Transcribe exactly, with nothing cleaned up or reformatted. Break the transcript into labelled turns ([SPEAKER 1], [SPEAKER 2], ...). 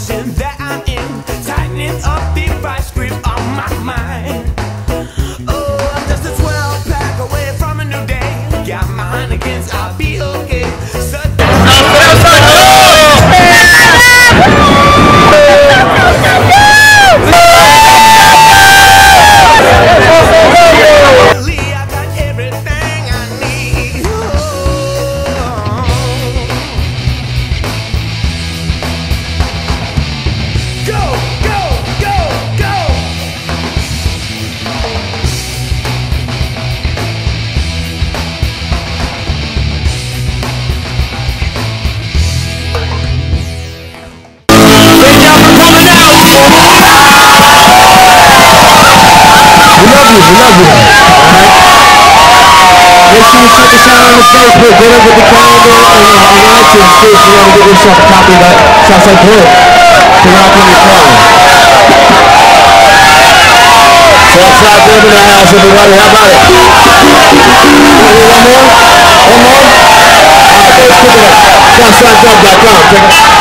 [SPEAKER 1] position that I'm in, tightening up the vice grip on my mind. Oh, I'm just a twelve pack away from a new day. Got my Heinekens, I'll be okay. So
[SPEAKER 2] Facebook, get up with the calendar and on iTunes too if you want to get yourself a copy of that Southside Blue to rock in your car. Southside Blue in the house, everybody. How about it? One more? One more? Alright, let's pick it up. Southside Dub dot com. Check it out.